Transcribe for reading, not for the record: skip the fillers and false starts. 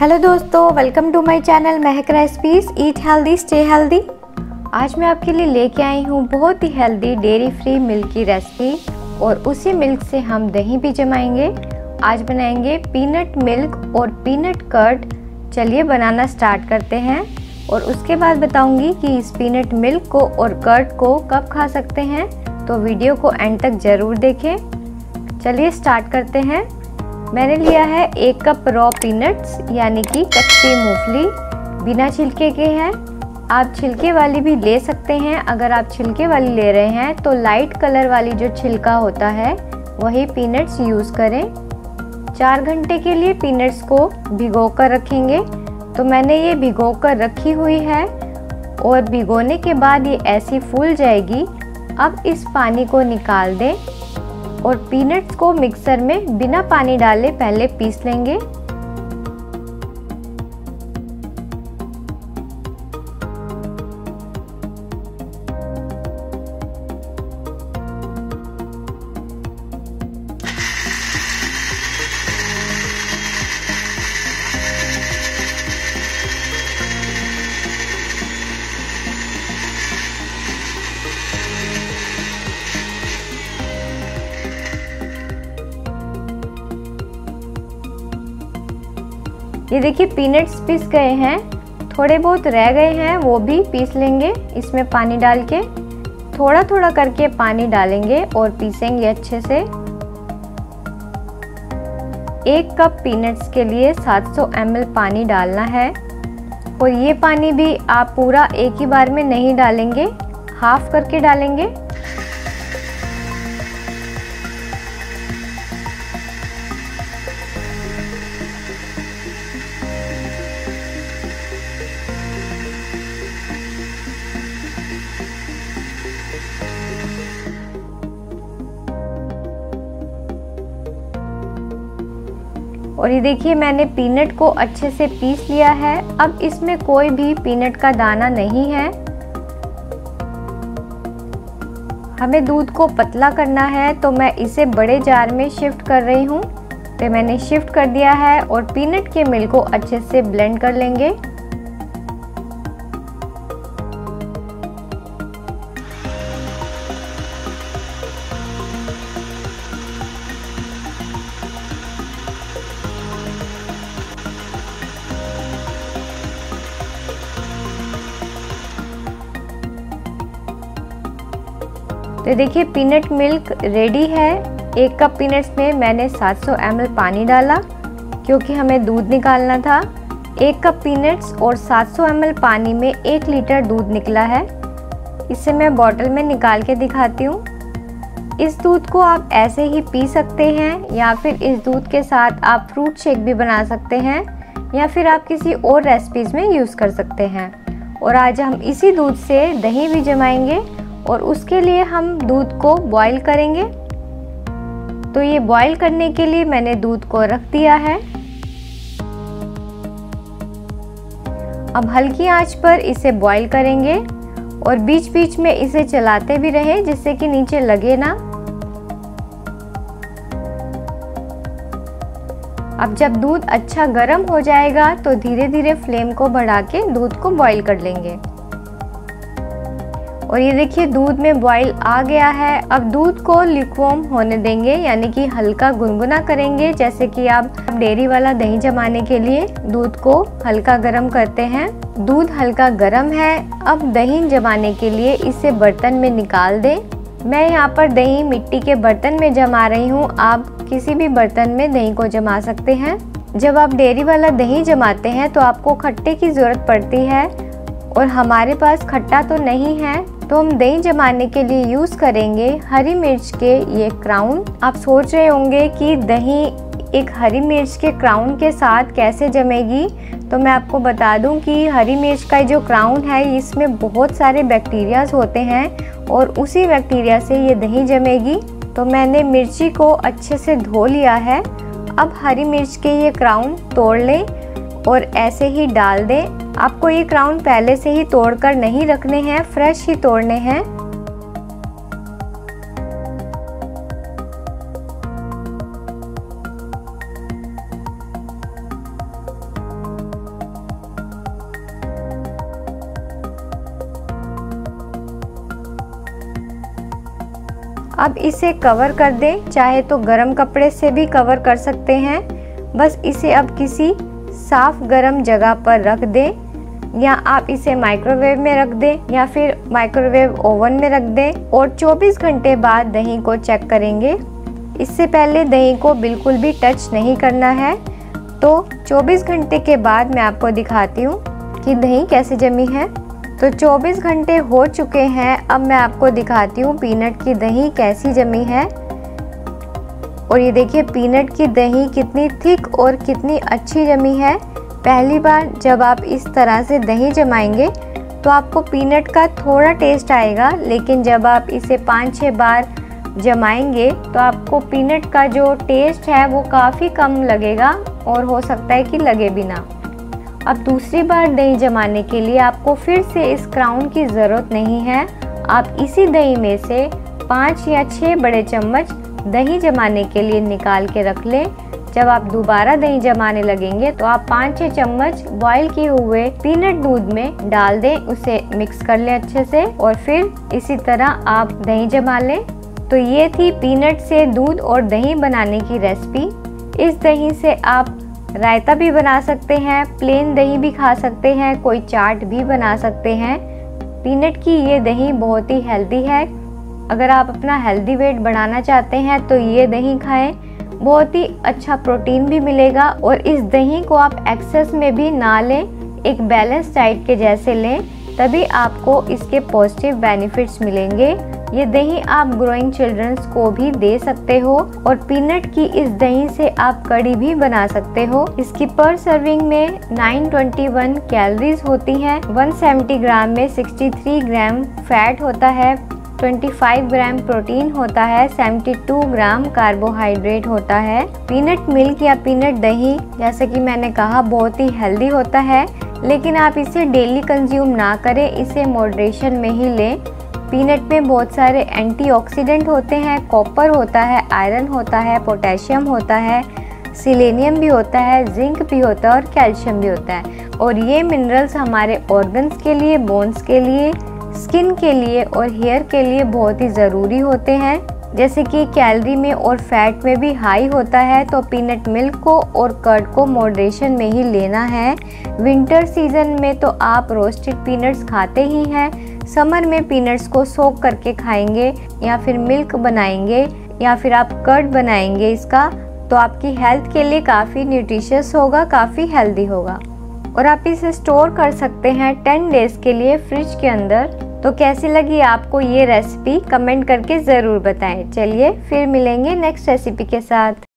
Hello दोस्तों, welcome to my channel Mahak recipes eat healthy stay healthy. आज मैं आपके लिए लेके आई हूँ बहुत ही हेल्दी डेयरी फ्री मिल्क की रेसिपी और उसी मिल्क से हम दही भी जमाएंगे। आज बनाएंगे पीनट मिल्क और पीनट कर्ड। चलिए बनाना स्टार्ट करते हैं और उसके बाद बताऊंगी कि इस पीनट मिल्क को और कर्ड को कब खा सकते हैं, तो वीडियो को एंड तक ज़रूर देखें। चलिए स्टार्ट करते हैं। मैंने लिया है 1 कप रॉ पीनट्स यानी कि कच्ची मूंगफली, बिना छिलके के हैं। आप छिलके वाली भी ले सकते हैं। अगर आप छिलके वाली ले रहे हैं तो लाइट कलर वाली जो छिलका होता है वही पीनट्स यूज़ करें। 4 घंटे के लिए पीनट्स को भिगो कर रखेंगे। तो मैंने ये भिगो कर रखी हुई है और भिगोने के बाद ये ऐसी फूल जाएगी। अब इस पानी को निकाल दें और पीनट्स को मिक्सर में बिना पानी डाले पहले पीस लेंगे। ये देखिए पीनट्स पीस गए हैं, थोड़े बहुत रह गए हैं वो भी पीस लेंगे। इसमें पानी डाल के थोड़ा थोड़ा करके पानी डालेंगे और पीसेंगे अच्छे से। 1 कप पीनट्स के लिए 700 ml पानी डालना है और ये पानी भी आप पूरा एक ही बार में नहीं डालेंगे, हाफ करके डालेंगे। और ये देखिए मैंने पीनट को अच्छे से पीस लिया है। अब इसमें कोई भी पीनट का दाना नहीं है। हमें दूध को पतला करना है तो मैं इसे बड़े जार में शिफ्ट कर रही हूँ। तो मैंने शिफ्ट कर दिया है और पीनट के मिल्क को अच्छे से ब्लेंड कर लेंगे। तो देखिए पीनट मिल्क रेडी है। 1 कप पीनट्स में मैंने 700 ml पानी डाला क्योंकि हमें दूध निकालना था। 1 कप पीनट्स और 700 ml पानी में 1 लीटर दूध निकला है। इसे मैं बॉटल में निकाल के दिखाती हूँ। इस दूध को आप ऐसे ही पी सकते हैं या फिर इस दूध के साथ आप फ्रूट शेक भी बना सकते हैं या फिर आप किसी और रेसिपीज़ में यूज़ कर सकते हैं। और आज हम इसी दूध से दही भी जमाएंगे और उसके लिए हम दूध को बॉईल करेंगे। तो ये बॉईल करने के लिए मैंने दूध को रख दिया है। अब हल्की आंच पर इसे बॉईल करेंगे और बीच बीच में इसे चलाते भी रहें जिससे कि नीचे लगे ना। अब जब दूध अच्छा गर्म हो जाएगा तो धीरे धीरे फ्लेम को बढ़ा के दूध को बॉईल कर लेंगे। और ये देखिए दूध में बॉईल आ गया है। अब दूध को लिक्वॉर्म होने देंगे यानी कि हल्का गुनगुना करेंगे। जैसे कि आप डेयरी वाला दही जमाने के लिए दूध को हल्का गर्म करते हैं। दूध हल्का गर्म है। अब दही जमाने के लिए इसे बर्तन में निकाल दें। मैं यहाँ पर दही मिट्टी के बर्तन में जमा रही हूँ। आप किसी भी बर्तन में दही को जमा सकते हैं। जब आप डेयरी वाला दही जमाते हैं तो आपको खट्टे की ज़रूरत पड़ती है और हमारे पास खट्टा तो नहीं है, तो हम दही जमाने के लिए यूज़ करेंगे हरी मिर्च के ये क्राउन। आप सोच रहे होंगे कि दही एक हरी मिर्च के क्राउन के साथ कैसे जमेगी, तो मैं आपको बता दूं कि हरी मिर्च का जो क्राउन है इसमें बहुत सारे बैक्टीरियाज होते हैं और उसी बैक्टीरिया से ये दही जमेगी। तो मैंने मिर्ची को अच्छे से धो लिया है। अब हरी मिर्च के ये क्राउन तोड़ लें और ऐसे ही डाल दें। आपको ये क्राउन पहले से ही तोड़कर नहीं रखने हैं, फ्रेश ही तोड़ने हैं। अब इसे कवर कर दें, चाहे तो गरम कपड़े से भी कवर कर सकते हैं। बस इसे अब किसी साफ गरम जगह पर रख दें, या आप इसे माइक्रोवेव में रख दें या फिर माइक्रोवेव ओवन में रख दें और 24 घंटे बाद दही को चेक करेंगे। इससे पहले दही को बिल्कुल भी टच नहीं करना है। तो 24 घंटे के बाद मैं आपको दिखाती हूँ कि दही कैसे जमी है। तो 24 घंटे हो चुके हैं। अब मैं आपको दिखाती हूँ पीनट की दही कैसी जमी है। और ये देखिए पीनट की दही कितनी थिक और कितनी अच्छी जमी है। पहली बार जब आप इस तरह से दही जमाएंगे तो आपको पीनट का थोड़ा टेस्ट आएगा, लेकिन जब आप इसे 5-6 बार जमाएंगे तो आपको पीनट का जो टेस्ट है वो काफ़ी कम लगेगा और हो सकता है कि लगे भी ना। अब दूसरी बार दही जमाने के लिए आपको फिर से इस क्राउन की ज़रूरत नहीं है। आप इसी दही में से 5 या 6 बड़े चम्मच दही जमाने के लिए निकाल के रख लें। जब आप दोबारा दही जमाने लगेंगे तो आप 5-6 चम्मच बॉईल किए हुए पीनट दूध में डाल दें, उसे मिक्स कर लें अच्छे से और फिर इसी तरह आप दही जमा लें। तो ये थी पीनट से दूध और दही बनाने की रेसिपी। इस दही से आप रायता भी बना सकते हैं, प्लेन दही भी खा सकते हैं, कोई चाट भी बना सकते हैं। पीनट की ये दही बहुत ही हेल्दी है। अगर आप अपना हेल्दी वेट बढ़ाना चाहते हैं तो ये दही खाएं, बहुत ही अच्छा प्रोटीन भी मिलेगा। और इस दही को आप एक्सेस में भी ना लें, एक बैलेंस डाइट के जैसे लें, तभी आपको इसके पॉजिटिव बेनिफिट्स मिलेंगे। ये दही आप ग्रोइंग चिल्ड्रंस को भी दे सकते हो और पीनट की इस दही से आप कढ़ी भी बना सकते हो। इसकी पर सर्विंग में 921 कैलोरीज होती हैं। 170 ग्राम में 63 ग्राम फैट होता है, 25 ग्राम प्रोटीन होता है, 72 ग्राम कार्बोहाइड्रेट होता है। पीनट मिल्क या पीनट दही जैसे कि मैंने कहा बहुत ही हेल्दी होता है, लेकिन आप इसे डेली कंज्यूम ना करें, इसे मॉडरेशन में ही लें। पीनट में बहुत सारे एंटीऑक्सीडेंट होते हैं, कॉपर होता है, आयरन होता है, पोटेशियम होता है, सिलेनियम भी होता है, जिंक भी होता है और कैल्शियम भी होता है। और ये मिनरल्स हमारे ऑर्गन्स के लिए, बोन्स के लिए, स्किन के लिए और हेयर के लिए बहुत ही ज़रूरी होते हैं। जैसे कि कैलोरी में और फैट में भी हाई होता है, तो पीनट मिल्क को और कर्ड को मॉडरेशन में ही लेना है। विंटर सीजन में तो आप रोस्टेड पीनट्स खाते ही हैं, समर में पीनट्स को सोक करके खाएंगे या फिर मिल्क बनाएंगे या फिर आप कर्ड बनाएंगे इसका, तो आपकी हेल्थ के लिए काफ़ी न्यूट्रिशियस होगा, काफ़ी हेल्दी होगा। और आप इसे स्टोर कर सकते हैं 10 डेज के लिए फ्रिज के अंदर। तो कैसी लगी आपको ये रेसिपी कमेंट करके ज़रूर बताएं। चलिए फिर मिलेंगे नेक्स्ट रेसिपी के साथ।